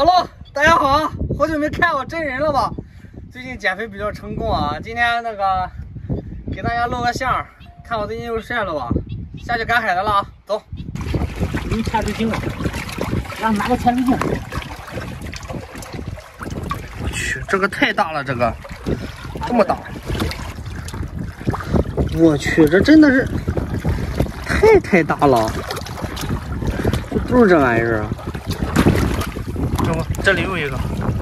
Hello， 大家好，好久没看我真人了吧？最近减肥比较成功啊，今天那个给大家露个相，看我最近又帅了吧？下去赶海的了啊，走。 用潜水镜了，让拿个潜水镜。 我去，这个太大了，这个么大。我去，这真的是太大了，这都是这玩意儿啊！这里有一个。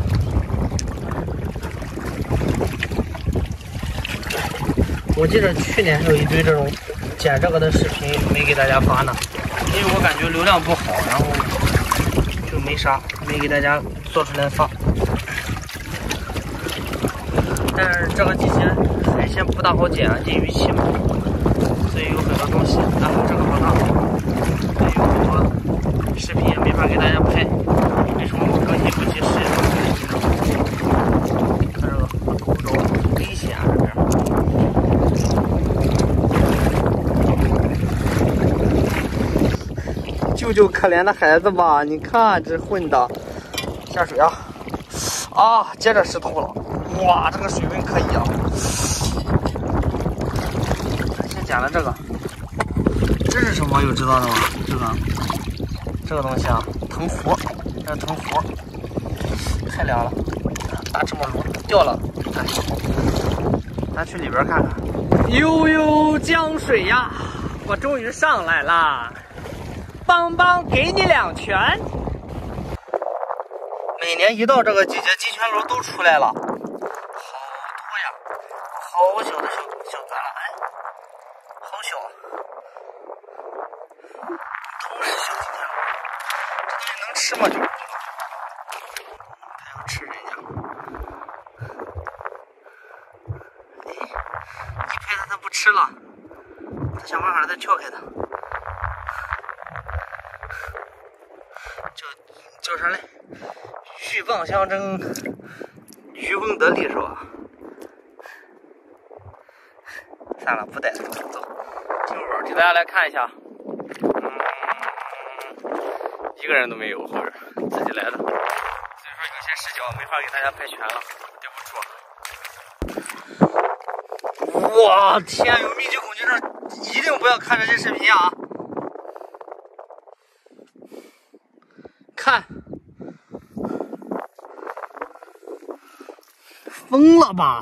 我记得去年还有一堆这种捡这个的视频没给大家发呢，因为我感觉流量不好，然后就没给大家做出来发。但是这个季节海鲜不大好捡，进鱼期嘛，所以有很多东西啊，这个好大，所以有很多视频也没法给大家拍，为什么我更新不及时？看这个够不着，危险啊这边。救救可怜的孩子吧！你看这混的，下水啊！啊，接着石头了。哇，这个水温可以啊！先捡了这个，这是什么？有知道的吗？这个东西啊，藤壶，这是藤壶，太凉了，大芝麻炉掉了，哎，咱去里边看看。悠悠江水呀，我终于上来啦！邦邦，给你2拳。每年一到这个季节，鸡圈篓都出来了。好小的小钻了，哎，好小，都是小鸡蛋，这东西能吃吗？就不知道，它要吃人家。哎，一拍它不吃了，它想办法再撬开它。叫啥嘞？鹬蚌相争，渔翁得利是吧？算了，不带了，走。进屋给大家来看一下，一个人都没有，后边自己来的，所以说有些视角没法给大家拍全了，对不住。哇，天，有密集恐惧症，一定不要看这些视频啊！看，疯了吧？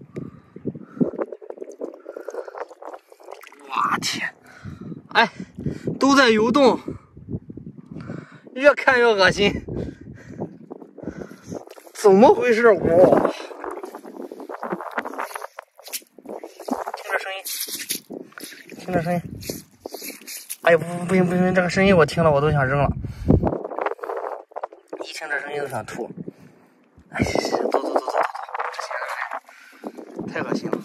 哇天，哎，都在游动，越看越恶心，怎么回事？哇，听着声音，哎呀，不行，这个声音我听了我都想扔了，一听这声音都想吐。哎，走，这些人太恶心了。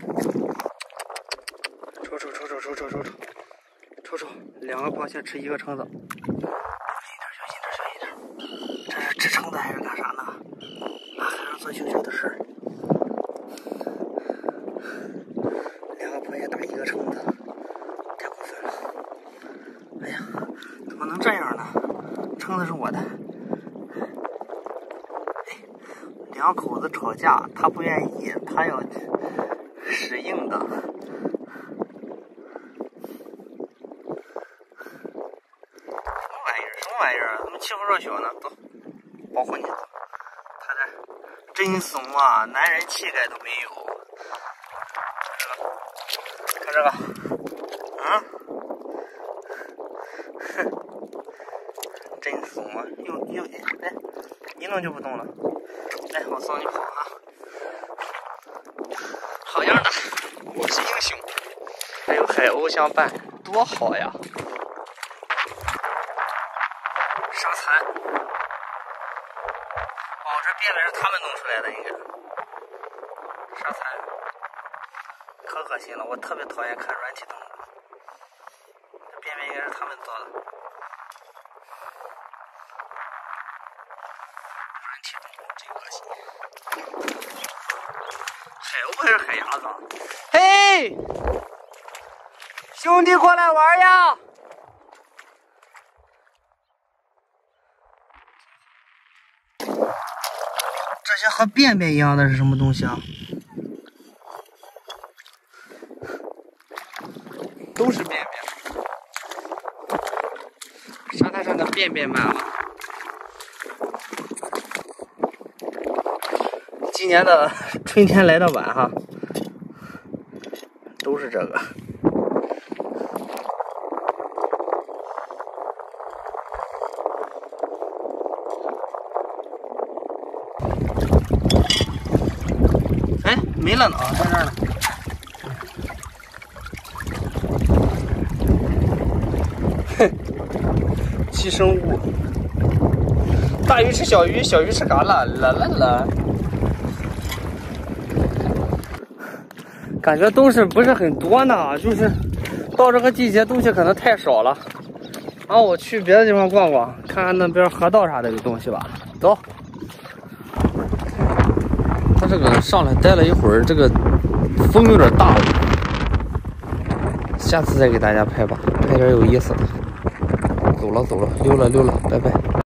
瞅，2个螃蟹吃1个蛏子，小心点，这是吃蛏子还是干啥呢？啊，还是做羞羞的事儿。2个螃蟹打1个蛏子，太过分了！哎呀，怎么能这样呢？蛏子是我的。哎，2口子吵架，他不愿意，他要使硬的。什么玩意儿？怎么欺负弱小呢？走，保护你。他这真怂啊，男人气概都没有。看这个，真怂啊！又哎，一弄就不动了。哎，我送你跑啊！好样的，我是英雄。还有海鸥相伴，多好呀！沙蚕，哦，这便便是他们弄出来的，应该。沙蚕，可恶心了，我特别讨厌看软体动物。这便便应该是他们做的。软体动物真恶心。海鸥还是海鸭子？嘿，兄弟过来玩呀！ 这些和便便一样的是什么东西啊？都是便便。沙滩上的便便满了。今年的春天来得晚哈，都是这个。哎，没了呢啊，在这儿呢。寄生物，大鱼吃小鱼，小鱼吃蛤蜊，啦啦啦。感觉东西不是很多呢，就是到这个季节东西可能太少了。然后我去别的地方逛逛，看看那边河道啥的有东西吧。走。他这个上来待了一会儿，这个风有点大了，下次再给大家拍吧，拍点有意思的。走了，溜了，拜拜。